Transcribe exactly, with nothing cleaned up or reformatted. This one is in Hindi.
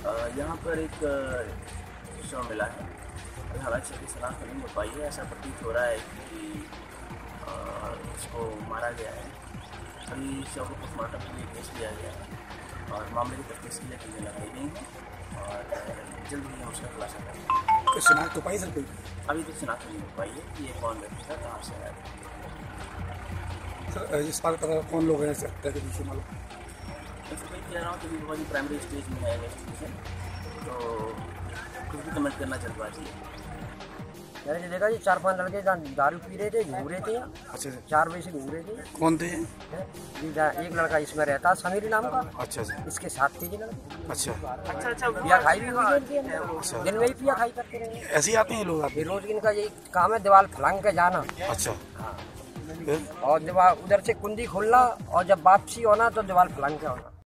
यहाँ पर एक शव मिला है। हालांकि इसकी शनाख्त नहीं हो पाई है। ऐसा प्रतीत हो रहा है कि इसको मारा गया है। अभी शव को पोस्टमार्टम के लिए भेज दिया गया है और मामले की तफ्तीश के लिए टीमें लगाई गई हैं और जल्द ही हम उसका खुलासा करेंगे। तो शनाख्त हो पाई सर कोई? अभी तक शनाख्त नहीं हो पाई है कि ये कौन व्यक्ति था, कहाँ से आया सर। इस बार पता कौन लोग हैं सर के पीछे मालूम? ऐसा मैं कह रहा हूँ कि बहुत ही प्राइमरी स्टेज में है इन्वेस्टिगेशन, तो कुछ भी कमेंट करना जल्दबाजी है। मैंने देखा जी चार पांच लड़के दारू पी रहे थे, घूम रहे थे। अच्छा चार बजे से घूम रहे थे। कौन थे? एक लड़का इसमें रहता समीर नाम का। अच्छा अच्छा। इसके साथ थे जी लड़के। अच्छा अच्छा अच्छा। पिया खाई भी हुई थी। अच्छा। दिन में ही पिया खाई करते रहे। ऐसे ही आते हैं लोग आते? रोज इनका यही काम है, दीवार फलांग के जाना। अच्छा। हाँ। और दीवार उधर से कुंडी खोलना और जब वापसी होना तो दीवार फलांग के होना।